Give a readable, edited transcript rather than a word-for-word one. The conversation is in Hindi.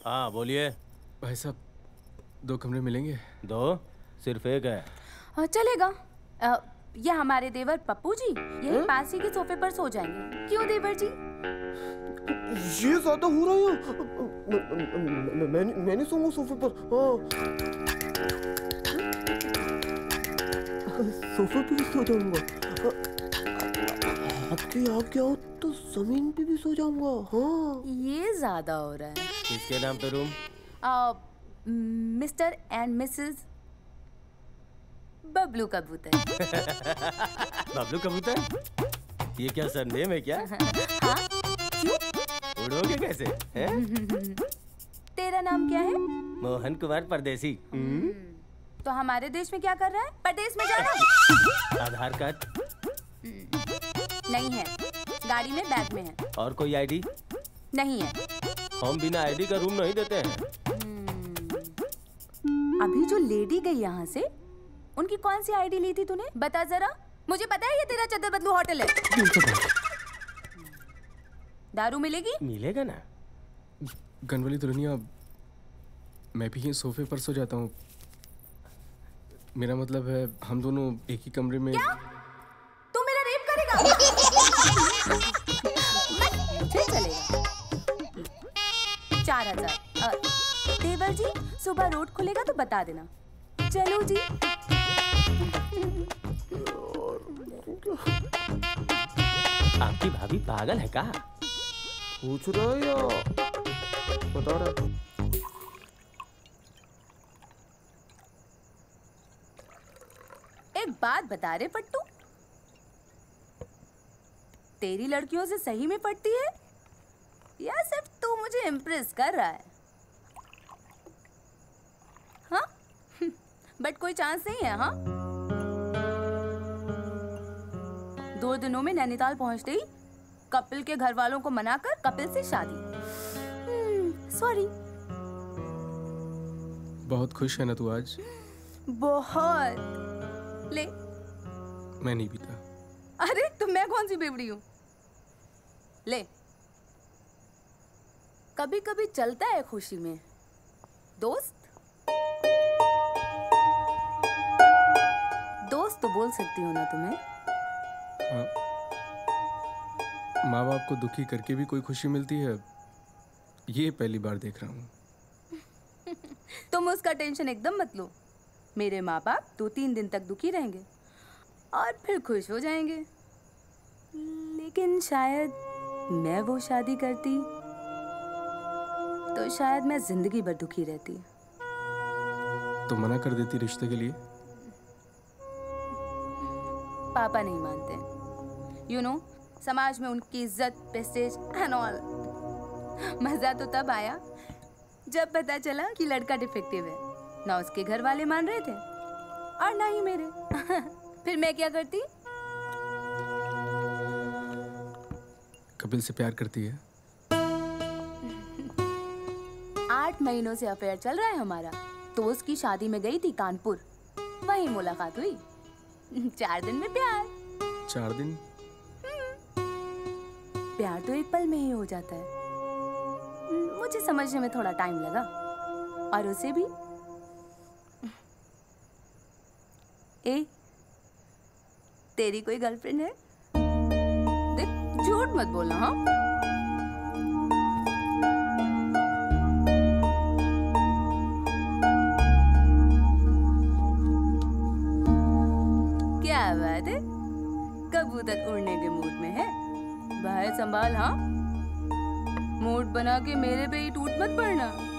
हाँ बोलिए। भाई साहब 2 कमरे मिलेंगे? 2? सिर्फ एक है। चलेगा। ये हमारे देवर पप्पू जी यही पास ही के सोफे पर सो जाएंगे। क्यों देवर जी? ये ज्यादा हो रहा है। मैंने सोऊंगा सोफे पर। सोफे पे भी सो जाऊंगा। आपके आगे आओ तो जमीन पे भी सो जाऊंगा। हाँ ये ज्यादा हो रहा है। किसके नाम पे room? Mister and missus Bablu कबूतर। बबलू कबूतर? ये क्या सरनेम है क्या? हाँ क्यों? उड़ोगे कैसे हैं? तेरा नाम क्या है? मोहन कुमार परदेसी। तो हमारे देश में क्या कर रहा है? परदेश में जाना। आधार कार्ड? नहीं है। गाड़ी में बैग में है। और कोई आईडी? नहीं है। हम बिना आईडी का रूम नहीं देते हैं। अभी जो लेडी गई यहाँ से उनकी कौन सी आईडी ली थी तूने? बता जरा। मुझे पता है ये तेरा चद्दर बदलू होटल है। दारू मिलेगी? मिलेगा ना। गनवाली दुल्हनिया, मैं भी ये सोफे पर सो जाता हूँ। मेरा मतलब है हम दोनों एक ही कमरे में। क्या? तू मेरा रेप करेगा? चलेगा। 4000। देवर जी सुबह रोड खुलेगा तो बता देना। चलो जी। आपकी भाभी पागल है क्या? पूछ रहा है या बता रहा है? एक बात बता रहे पट्टू, तेरी लड़कियों से सही में पटती है या सिर्फ तू मुझे इम्प्रेस कर रहा है? हाँ? बट कोई चांस नहीं है। हाँ 2 दिनों में नैनीताल पहुंचते ही कपिल के घर वालों को मनाकर कपिल से शादी। सॉरी। बहुत खुश है ना तू आज? बहुत। ले। मैं नहीं पीता। अरे तो मैं कौन सी बेवड़ी हूँ? ले। कभी कभी चलता है खुशी में दोस्त। दोस्त तो बोल सकती हूँ ना तुम्हें? हाँ। माँ बाप को दुखी करके भी कोई खुशी मिलती है, ये पहली बार देख रहा हूँ। तुम उसका टेंशन एकदम मत लो। मेरे माँ बाप 2-3 दिन तक दुखी रहेंगे और फिर खुश हो जाएंगे। लेकिन शायद मैं वो शादी करती तो शायद मैं जिंदगी भर दुखी रहती। तो मना कर देती रिश्ते के लिए? पापा नहीं मानते। यू नो, समाज में उनकी इज्जत, प्रेस्टीज एंड ऑल। मजा तो तब आया जब पता चला कि लड़का डिफेक्टिव है। ना उसके घर वाले मान रहे थे और ना ही मेरे। फिर मैं क्या करती? कपिल से प्यार करती है? 8 महीनों से अफेयर चल रहा है हमारा। तो उसकी शादी में गई थी कानपुर, वहीं मुलाकात हुई। 4 दिन में प्यार। 4 दिन? प्यार तो एक पल में ही हो जाता है। मुझे समझने में थोड़ा टाइम लगा और उसे भी। ए, तेरी कोई गर्लफ्रेंड है? देख झूठ मत बोलना। हाँ क्या बात है, कबूतर उड़ने के मूड में है। भाई संभाल। हाँ मूड बना के मेरे पे ही टूट मत पड़ना।